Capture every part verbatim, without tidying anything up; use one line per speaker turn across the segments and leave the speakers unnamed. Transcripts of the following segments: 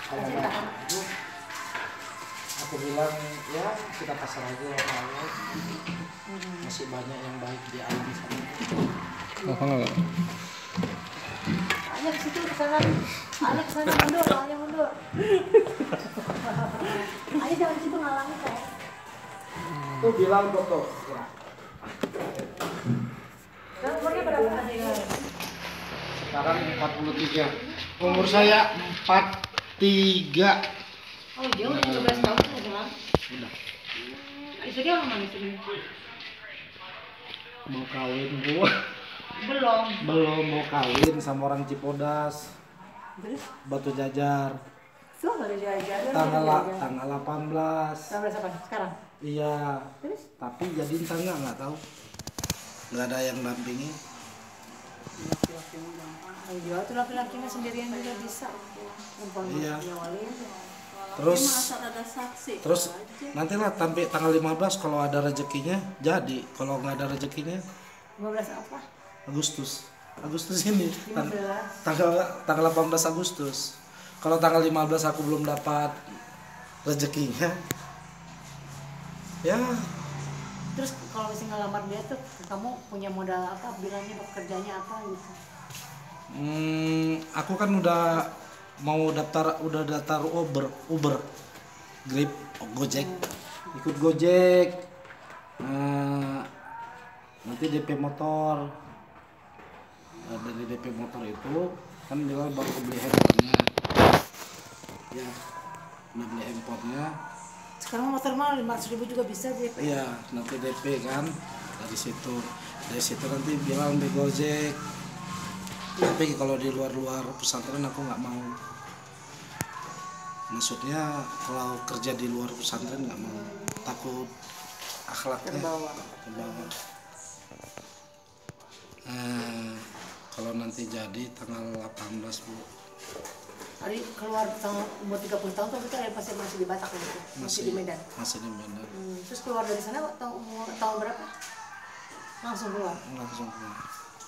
kalau nggak maju aku bilang ya kita pasar aja sama Allah. Masih banyak yang baik di alam sana.
Apa enggak?
Ayo ke situ, ke sana. Ayo ke sana, mundur, ayo mundur. Ayo jangan di situ ngalangi kan.
Tuh bilang foto. Ya.
Sekarang umurnya berapa?
Sekarang empat puluh tiga. Umur saya empat puluh tiga.
Oh dia udah tiga belas tahun udah jalan.
Udah.
Istrinya orang mana istrinya?
Mau kawin gua.
Belum.
Belum mau kawin sama orang Cipodas.
Terus?
Batu Jajar.
So baru jajan.
Tanggal la- tanggal delapan belas.
Tanggal berapa? Sekarang?
Iya.
Terus?
Tapi jadi entah nggak nggak tahu. Nggak ada yang dampingi.
Laki-laki gampang. Oh iya, tuh laki-lakinya sendirian juga bisa. Perempuan
Iya.
nyawalin.
Terus
asal ada saksi.
terus nantilah sampai tanggal lima belas kalau ada rezekinya jadi, kalau nggak ada rezekinya
lima belas apa?
Agustus. Agustus ini tang-
lima belas.
tanggal tanggal delapan belas Agustus. Kalau tanggal lima belas aku belum dapat rezekinya. Ya,
Terus kalau misalnya ngelamar dia tuh, kamu punya modal apa? Bilangnya pekerjaannya apa gitu?
hmm, aku kan udah mau daftar udah daftar Uber, Uber, Grab, Gojek. Ikut Gojek. Nah, nanti D P motor. Nah, dari D P motor itu kan dia baru beli handphonenya. Ya, udah beli handphonenya.
Sekarang motor mahal lima ratus ribu juga bisa sih.
Iya, nanti D P kan dari situ. Dari situ nanti bilang di Gojek. Tapi kalau di luar-luar pesantren aku nggak mau. Maksudnya kalau kerja di luar pesantren nggak mau. Takut akhlaknya
Terbawa.
terbawa. Nah, kalau nanti jadi tanggal delapan belas Bu.
Hari keluar tahun umur tiga puluh tahun tuh kita pasti masih di Batak gitu. Masih di Medan.
Masih di Medan.
Hmm, terus keluar dari sana tahun umur tahun berapa? Langsung keluar.
Langsung keluar.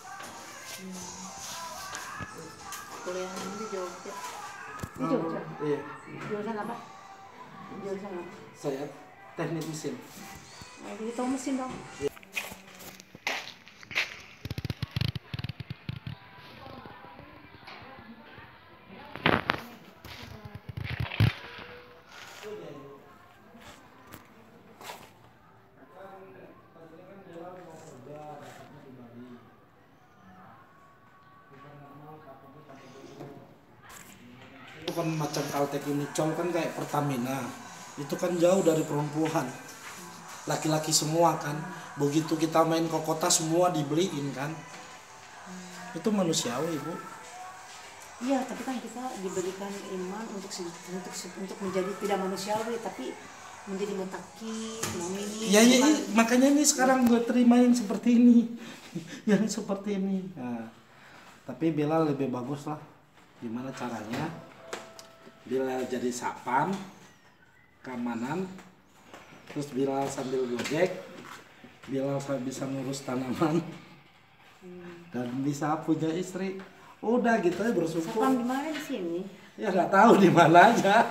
Kuliah di Jogja.
Di Jogja.
Iya.
Jurusan apa? Jurusan apa?
Saya teknik mesin.
Nah, jadi tahu mesin dong.
Itu kan macam Kaltek Unicol kan kayak Pertamina, itu kan jauh dari perempuan, laki-laki semua kan. Begitu kita main ke kota semua dibeliin kan, itu manusiawi Bu.
Iya, tapi kan kita diberikan iman untuk se- untuk se- untuk menjadi tidak manusiawi, tapi menjadi mutaki, mu'minin.
Ya, ya,
bukan-
ya, makanya nih sekarang gue terima yang seperti ini, yang seperti ini. Nah, tapi Bella lebih bagus lah. Gimana caranya? Bella jadi sapam, keamanan, terus Bella sambil gojek, Bella bisa ngurus tanaman, dan bisa punya istri. Udah gitu ya bersyukur.
Sapam di mana di sini?
Ya nggak tahu di mana aja.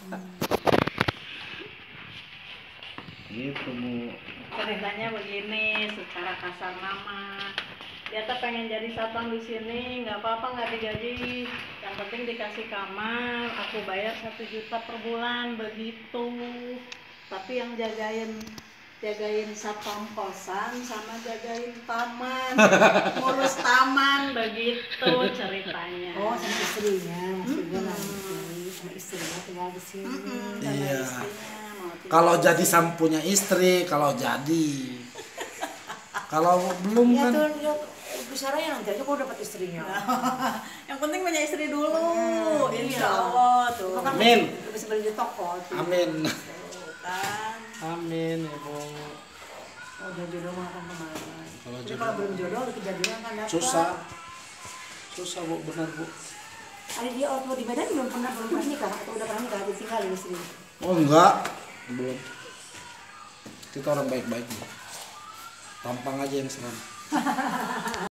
Gitu Bu.
Ceritanya begini, secara kasar nama. Dia tuh pengen jadi satpam di sini, nggak apa-apa nggak digaji. Yang penting dikasih kamar, aku bayar satu juta per bulan begitu. Tapi yang jagain jagain satpam kosan sama jagain taman, ngurus taman begitu ceritanya.
Oh, sama istrinya, maksudnya nanti sama istrinya tinggal di sini.
Mm-mm, sama
Iya.
istrinya mau tinggal
Kalau
di
jadi
sini.
sam punya istri, kalau jadi. Kalau belum
Ya
kan.
tuh, ya, bicaranya nanti aja kau dapat istrinya.
Yang penting punya istri dulu,
Hmm,
insya
iya.
Allah tuh.
Kau kan
Amin.
bisa beli di toko. tuh.
Amin.
Tuh, kan.
Amin Ibu.
Oh, udah jodoh mah akan kemana.
Kalau
Jadi
jodoh-
kalau belum jodoh, kejadian kan dapat.
Susah. Susah Bu, benar Bu.
Ada dia waktu di Medan belum pernah belum pernah nikah atau udah pernah nikah ditinggal di sini.
Oh enggak, belum. Kita orang baik-baik Bu. Tampang aja yang serem.